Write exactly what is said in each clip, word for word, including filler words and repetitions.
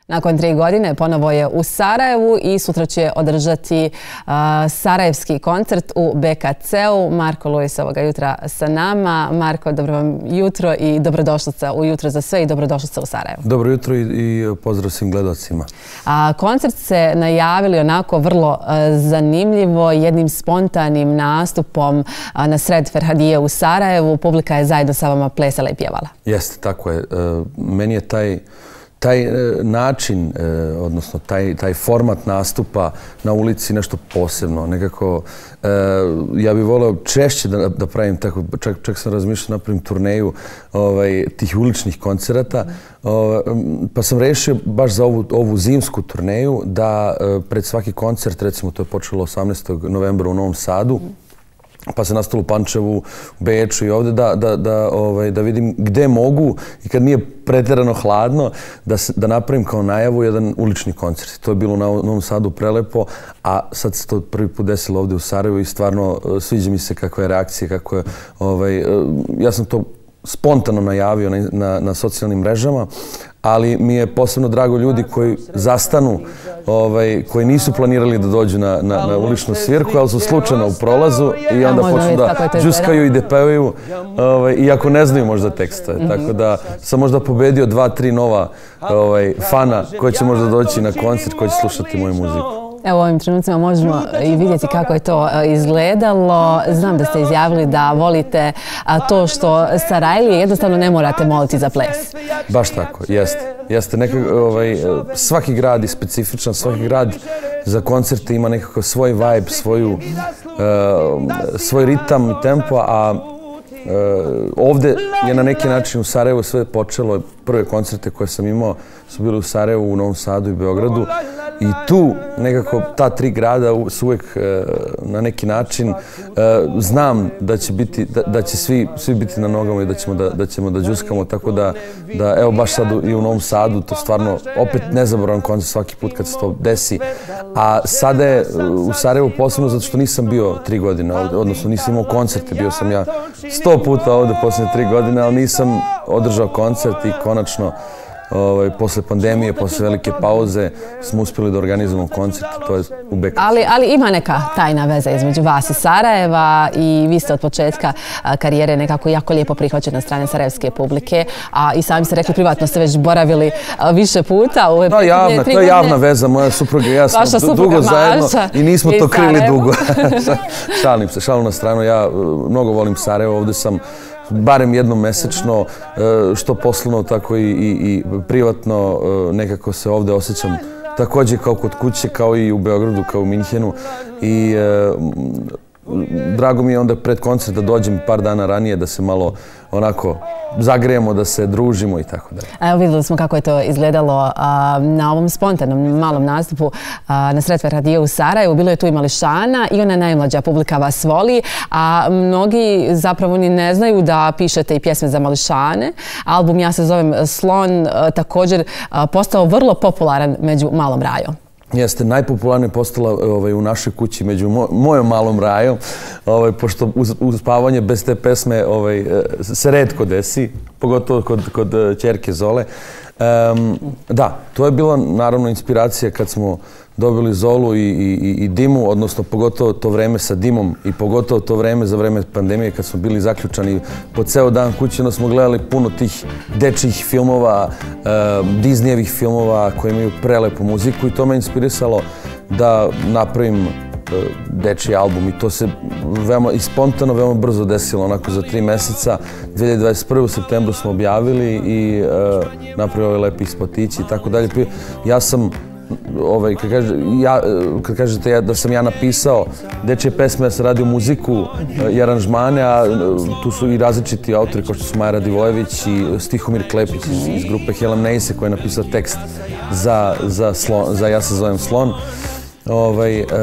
Nakon tri godine ponovo je u Sarajevu i sutra će održati uh, sarajevski koncert u B K C-u. Marko Luis ovoga jutra sa nama. Marko, dobro vam jutro i dobrodošlica u Jutro za sve i dobrodošlica u Sarajevu. Dobro jutro i, i pozdrav svim gledalcima. A, koncert se najavili onako vrlo uh, zanimljivo, jednim spontanim nastupom uh, na sred Ferhadije u Sarajevu. Publika je zajedno sa vama plesala i pjevala. Jeste, tako je. Uh, meni je taj Taj način, odnosno taj, taj format nastupa na ulici nešto posebno. Nekako, ja bih voleo češće da, da pravim tako, čak, čak sam razmišljao napravim turneju ovaj, tih uličnih koncerata, ovaj, pa sam rešio baš za ovu, ovu zimsku turneju da pred svaki koncert, recimo to je počelo osamnaestog novembra u Novom Sadu, pa se nastalo u Pančevu, u Beču i ovdje da, da, da, ovaj, da vidim gde mogu i kad nije pretjerano hladno da, se, da napravim kao najavu jedan ulični koncert. To je bilo na Novom Sadu prelepo, a sad se to prvi put desilo ovdje u Sarajevu i stvarno sviđa mi se kakva je reakcija, kako je, ovaj, ja sam to spontano najavio na, na, na socijalnim mrežama, ali mi je posebno drago ljudi koji zastanu, ovaj, koji nisu planirali da dođu na, na, na uličnu svirku, ali su slučajno u prolazu i onda počnu da džuskaju i da pevaju, ovaj, iako ne znaju možda tekstove. Mm-hmm. Tako da sam možda pobedio dva, tri nova ovaj, fana koji će možda doći na koncert, koji će slušati moju muziku. Evo, u ovim trenucima možemo i vidjeti kako je to izgledalo. Znam da ste izjavili da volite to što Sarajlije jednostavno ne morate moliti za ples. Baš tako, jeste. Jeste nekako, ovaj, svaki grad je specifičan, svaki grad za koncerte ima nekako svoj vibe, svoju, uh, svoj ritam i tempo, a Uh, ovdje je na neki način u Sarajevu sve počelo. Prve koncerte koje sam imao su bili u Sarajevu, u Novom Sadu i Beogradu i tu nekako ta tri grada su uvijek uh, na neki način uh, znam da će biti, da, da će svi, svi biti na nogama i da ćemo da, da ćemo da džuskamo, tako da, da evo baš sad i u Novom Sadu to stvarno opet nezaboravan koncert svaki put kad se to desi. A sada je u Sarajevu posebno zato što nisam bio tri godine ovdje, odnosno nisam imao koncerte, bio sam ja sto puta ovdje posljednje tri godine, ali nisam održao koncert i konačno ovaj, posle pandemije, posle velike pauze smo uspjeli da organizujemo koncert, to je u B K C. Ali, ali ima neka tajna veza između vas i Sarajeva i vi ste od početka karijere nekako jako lijepo prihvaćeni od strane sarajevske publike, a i sami ste rekli privatno ste već boravili više puta. U da, javna, to je javna veza, moja supruga i ja smo dugo zajedno i nismo to krili dugo. Šalim se, šalim na stranu, ja mnogo volim Sarajevo, ovdje sam barem jednom mesečno, što poslovno, tako i, i, i privatno, nekako se ovdje osjećam također kao kod kuće, kao i u Beogradu, kao u Minhenu. I e, drago mi je onda pred koncert da dođem par dana ranije, da se malo onako zagrejemo, da se družimo i tako dalje. Evo vidjeli smo kako je to izgledalo a, na ovom spontanom malom nastupu a, na sred Ferhadije u Sarajevu. Bilo je tu i mališana i ona najmlađa publika vas voli, a mnogi zapravo ni ne znaju da pišete i pjesme za mališane. Album Ja se zovem Slon a, također a, postao vrlo popularan među malom rajom. Jeste, najpopularnije postala ovaj, u našoj kući među moj, mojom malom rajom, ovaj, pošto uz, uspavanje bez te pesme ovaj, se retko desi, pogotovo kod, kod ćerke Zole. Um, da, to je bila naravno inspiracija kad smo dobili Zolu i, i, i Dimu, odnosno pogotovo to vreme sa Dimom i pogotovo to vreme za vreme pandemije kad smo bili zaključani po ceo dan kući, onda smo gledali puno tih dečjih filmova, uh, Disneyevih filmova koji imaju prelepu muziku i to me inspirisalo da napravim uh, dečji album i to se veoma i spontano, veoma brzo desilo, onako za tri meseca. dve hiljade dvadeset prve u septembru smo objavili i uh, napravili ovaj lepi spotići i tako dalje. Ja sam Ovaj, kad, kaže, ja, kad kažete ja, da sam ja napisao dečje pesme, ja sam radio muziku i aranžmane, a tu su i različiti autori kao što su Maja Radivojević i Stihomir Klepić iz, iz grupe Helemneise koji je napisao tekst za, za, slon, za Ja se zovem Slon. Ovaj, e,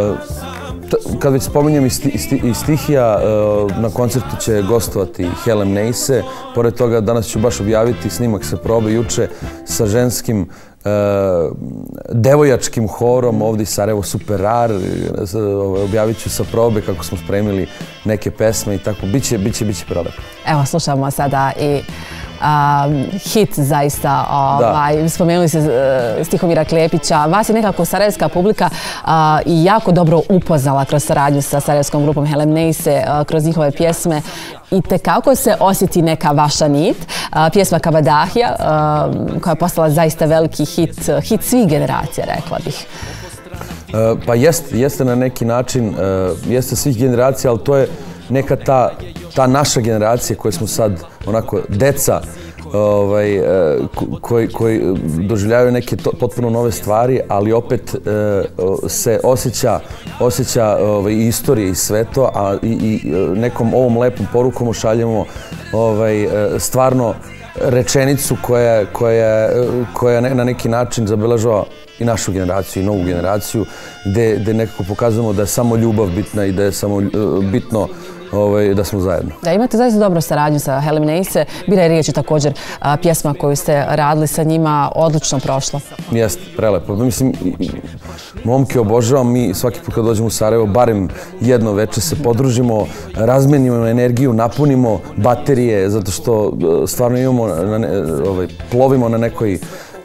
kad već spominjem i, sti, i, sti, i stihija, e, na koncertu će gostovati Helemneise. Pored toga danas ću baš objaviti snimak sa probe juče sa ženskim Uh, devojačkim horom, ovdje iz Sarajevo Super Rar, objavit ću sa probe kako smo spremili neke pesme i tako, biće, biće, biće prelepo. Evo, slušamo sada i hit zaista. Spomenuli se Stihomira Klepića. Vas je nekako sarajevska publika i jako dobro upoznala kroz saradnju sa sarajevskom grupom Helemneise, kroz njihove pjesme. I tekako se osjeti neka vaša nit. Pjesma Kabadahija, koja je postala zaista veliki hit, hit svih generacija, rekla bih. Pa jeste, jeste na neki način, jeste svih generacija, ali to je neka ta, ta naša generacija koja smo sad onako deca, ovaj, koji, koji doživljavaju neke to, potpuno nove stvari, ali opet se osjeća, osjeća ovaj, istorije i sve to, a i, i nekom ovom lepom porukom šaljemo ovaj, stvarno rečenicu koja, koja, koja na neki način zabeležava i našu generaciju i novu generaciju, gde, gde nekako pokazujemo da je samo ljubav bitna i da je samo bitno ovaj, da smo zajedno. Da, imate zaista dobru saradnju sa Helemneise. Bila je riječ također a, pjesma koju ste radili sa njima, odlično prošla. Jeste, prelepo. Mislim, momke obožavam, mi svaki put kad dođemo u Sarajevo, barem jedno večer se podružimo, razmenimo energiju, napunimo baterije, zato što stvarno imamo, na ne, ovaj, plovimo na nekoj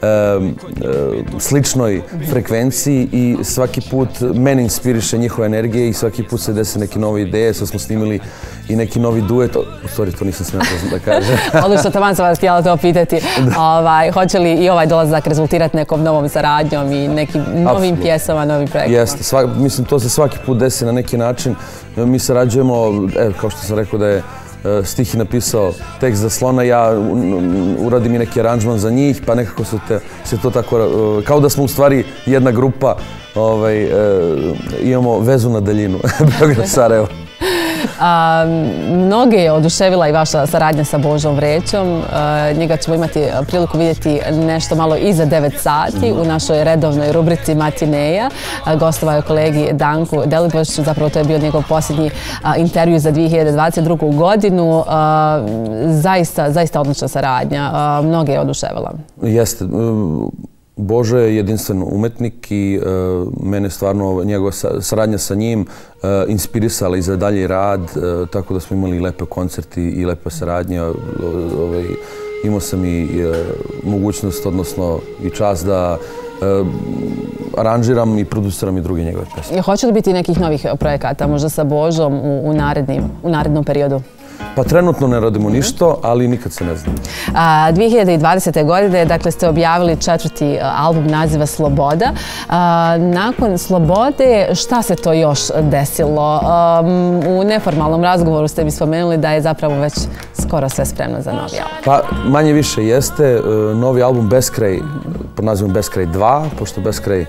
sličnoj frekvenciji i svaki put mene inspiriše njihova energija i svaki put se desi neke nove ideje. Sad smo snimili i neki novi duet. U stvari, to nisam smjela da kažem. Odlično, taman sam vas htjela to pitati. Ovaj, hoće li i ovaj dolazak rezultirati nekom novom saradnjom i nekim novim pjesama, novim projektima? Jeste. Svak, mislim, to se svaki put desi na neki način. Mi sarađujemo, evo, kao što sam rekao da je Stih je napisao tekst za Slona, ja uradim i neki aranžman za njih, pa nekako se, te, se to tako, kao da smo u stvari jedna grupa, ovaj, imamo vezu na daljinu, Beograd-Sarajevo. A, mnoge je oduševila i vaša saradnja sa Božom Vrećom. A, njega ćemo imati priliku vidjeti nešto malo iza devet sati u našoj redovnoj rubrici Matineja. Gostovao je kolegi Danku Delibošiću, zapravo to je bio njegov posljednji a, intervju za dvije hiljade dvadeset drugu. godinu. A, zaista, zaista odlična saradnja. A, mnoge je oduševila. Jeste. Božo je jedinstven umetnik i uh, mene stvarno njegova saradnja sa njim uh, inspirisala i za dalji rad, uh, tako da smo imali lepe koncerti i lepe saradnje. Uh, ovaj, imao sam i uh, mogućnost, odnosno i čast da uh, aranžiram i produciram i druge njegove pesme. Hoće li biti nekih novih projekata, možda sa Božom u, u, narednim, u narednom periodu? Pa trenutno ne radimo ništa, ali nikad se ne zna. A, dvije hiljade dvadesete. godine, dakle, ste objavili četvrti album naziva Sloboda. A, nakon Slobode, šta se to još desilo? A, u neformalnom razgovoru ste mi spomenuli da je zapravo već skoro sve spremno za novi album. Pa manje više jeste. Novi album Beskraj, pod nazivom Beskraj dva, pošto Beskraj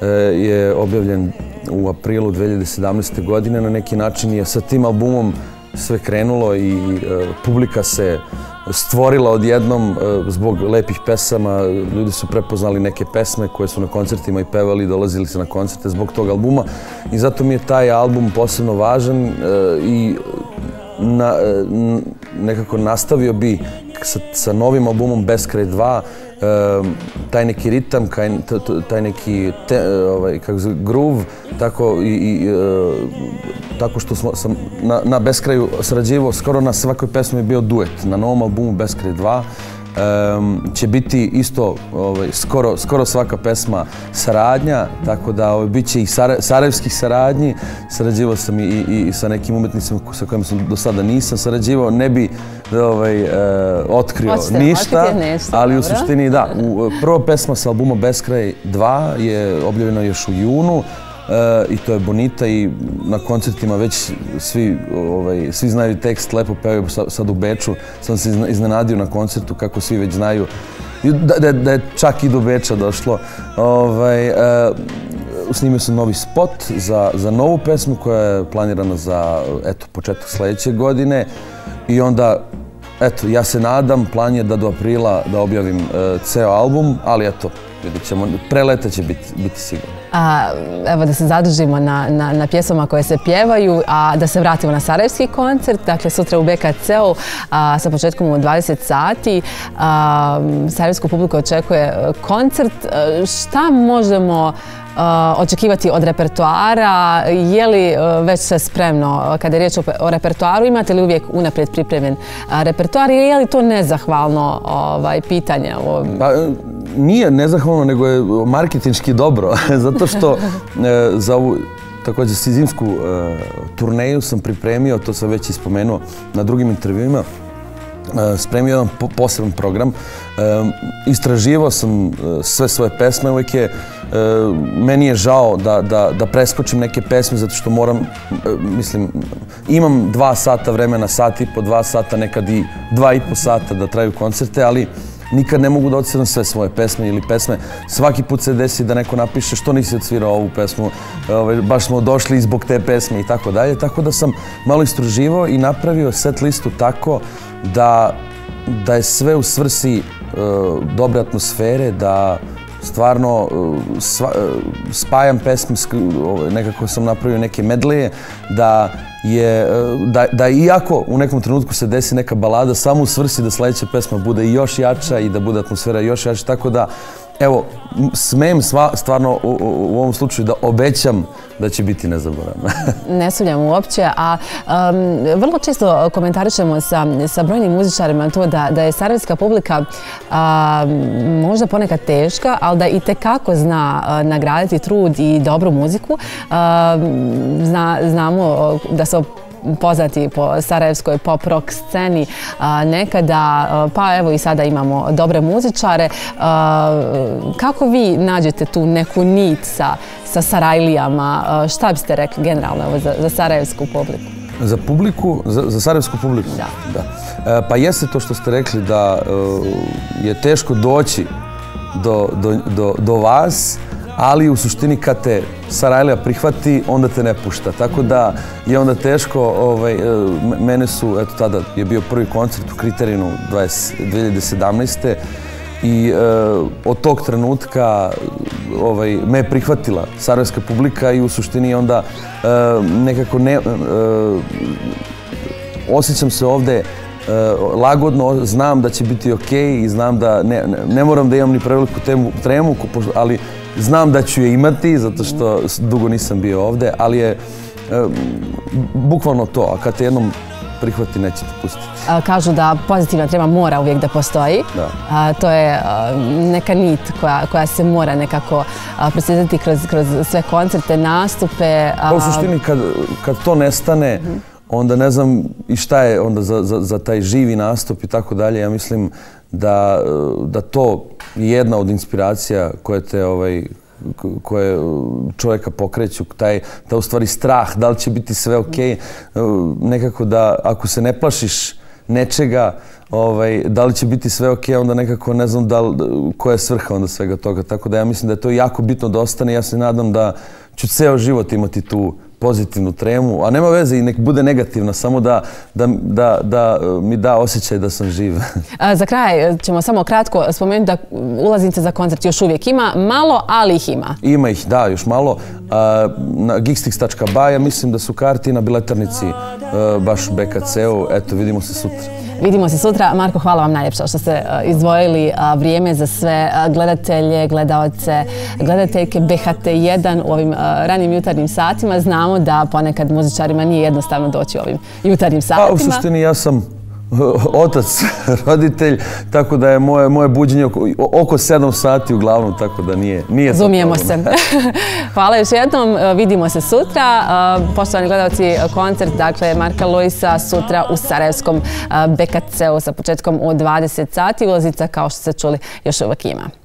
je objavljen u aprilu dvije hiljade sedamnaeste. godine. Na neki način je sa tim albumom sve krenulo i e, publika se stvorila odjednom e, zbog lepih pesama. Ljudi su prepoznali neke pesme koje su na koncertima i pevali, dolazili se na koncerte zbog tog albuma. I zato mi je taj album posebno važan e, i na, e, nekako nastavio bi sa, sa novim albumom Beskraj dva e, taj neki ritam, kaj, taj neki te, ovaj, kako zove, groove, tako i, i e, tako što smo sam na, na Beskraju sarađivao, skoro na svakoj pesmi je bio duet. Na novom albumu Beskraj dva um, će biti isto ovaj, skoro, skoro svaka pesma saradnja, tako da ovaj, bit će i sare, sarajevskih saradnji. Sarađivao sam i, i, i sa nekim umetnicima sa kojima sam do sada nisam sarađivao, ne bi ovaj, uh, otkrio Hoćete, ništa, nešto, ali dobro. U suštini da. U, prva pesma sa albuma Beskraj dva je objavljena još u junu. Uh, i to je Bonita i na koncertima već svi, ovaj, svi znaju tekst, lepo pevaju sad u Beču. Sam se iznenadio na koncertu kako svi već znaju da, da, da je čak i do Beča došlo. Ovaj, uh, snimio sam novi spot za, za novu pesmu koja je planirana za eto, početak sljedeće godine i onda eto, ja se nadam, plan je da do aprila da objavim uh, ceo album, ali eto, vidjet ćemo, preleta će biti, biti sigurno. A, evo da se zadržimo na, na, na pjesama koje se pjevaju, a da se vratimo na sarajevski koncert, dakle sutra u B K C-u sa početkom u dvadeset sati. A, sarajevsku publiku očekuje koncert. Šta možemo očekivati od repertoara? Je li već sve spremno kada je riječ o repertoaru? Imate li uvijek unaprijed pripremljen repertoar? Je li to nezahvalno pitanje? Nije nezahvalno, nego je marketinški dobro. Zato što za ovu također zimsku turneju sam pripremio, to sam već ispomenuo na drugim intervjuima, spremio jedan poseban program. Istraživao sam sve svoje pesme. Uvijek je, meni je žao da preskočim neke pesme zato što moram, mislim, imam dva sata vremena, sat i po, dva sata, nekad i dva i po sata da traju koncerte, ali nikad ne mogu da odsviram sve svoje pesme ili pesme. Svaki put se desi da neko napiše što nisi odsvirao ovu pesmu, baš smo došli zbog te pesme i tako dalje. Tako da sam malo istraživao i napravio set listu tako da je sve u svrsi dobre atmosfere, da stvarno spajam pesme, nekako sam napravio neke medleje, da je, da iako u nekom trenutku se desi neka balada, samo u svrsi da sljedeća pesma bude još jača i da bude atmosfera još jača, tako da, evo, smem stvarno u ovom slučaju da obećam da će biti nezaboravna. Ne sumnjam uopće, a vrlo često komentarišemo sa brojnim muzičarima to da je sarajevska publika možda ponekad teška, ali da i tekako zna nagraditi trud i dobru muziku. Znamo da su poznati po sarajevskoj pop-rock sceni nekada, pa evo i sada imamo dobre muzičare. Kako vi nađete tu neku nit sa Sarajlijama? Šta biste rekli generalno za sarajevsku publiku? Za publiku, za sarajevsku publiku? Da. Pa jeste to što ste rekli da je teško doći do vas, ali u suštini kad te Sarajlija prihvati, onda te ne pušta. Tako da je onda teško. Mene su, eto tada je bio prvi koncert u Kriterinu dve hiljade sedamnaeste. I od tog trenutka me je prihvatila sarajevska publika i u suštini onda nekako osjećam se ovde lagodno, znam da će biti okej i znam da ne moram da imam ni preveliku tremu, ali znam da ću je imati, zato što dugo nisam bio ovde, ali je bukvalno to, a kad te jednom prihvati, neće te pustiti. Kažu da pozitivna trema mora uvijek da postoji. To je neka nit koja se mora nekako proslijediti kroz sve koncerte, nastupe. U suštini, kad to nestane, onda ne znam i šta je onda za taj živi nastup i tako dalje. Ja mislim da to je jedna od inspiracija koje te koje čovjeka pokreću, taj u stvari strah, da li će biti sve okej. Nekako da ako se ne plašiš nečega, da li će biti sve okej, onda nekako ne znam koja je svrha onda svega toga. Tako da ja mislim da je to jako bitno da ostane. Ja se nadam da ću ceo život imati tu pozitivnu tremu, a nema veze i nek bude negativna, samo da mi da osjećaj da sam živ. Za kraj ćemo samo kratko spomenuti da ulaznice za koncert još uvijek ima, malo, ali ih ima. Ima ih, da, još malo. Na geekstix tačka ba ja mislim da su karti na biletarnici baš u be ka ce-u. Eto, vidimo se sutra. Vidimo se sutra. Marko, hvala vam najljepša što ste izdvojili vrijeme za sve gledatelje, gledaoce, gledateljke be ha te jedan u ovim ranim jutarnjim satima. Znamo da ponekad muzičarima nije jednostavno doći u ovim jutarnjim satima. Pa u suštini ja sam otac, roditelj, tako da je moje buđenje oko sedam sati uglavnom, tako da nije to problem. Razumijemo se. Hvala još jednom, vidimo se sutra. Poštovani gledalci, koncert, dakle, Marka Luisa sutra u sarajevskom be ka ce-u sa početkom u dvadeset sati. Ulaznica, kao što ste čuli, još uvijek ima.